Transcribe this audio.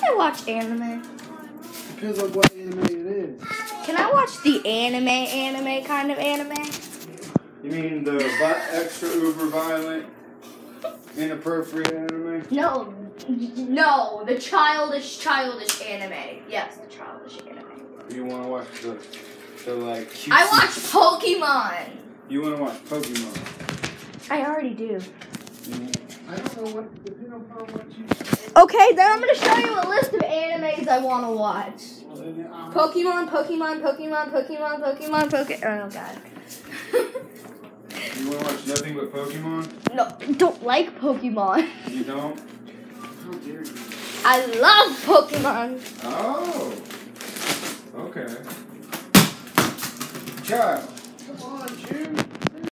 I watch anime? Depends on what anime it is. Can I watch the anime kind of anime? You mean the extra uber violent, inappropriate anime? No, the childish anime. Yes, the childish anime. You want to watch the like cutesy? I watch Pokemon. You want to watch Pokemon? I already do. I don't know what, depending on how much you... Okay, then I'm going to show you a list of animes I want to watch. Pokemon. Oh, God. You want to watch nothing but Pokemon? No, I don't like Pokemon. You don't? How dare you? I love Pokemon. Oh. Okay. Child. Come on, June.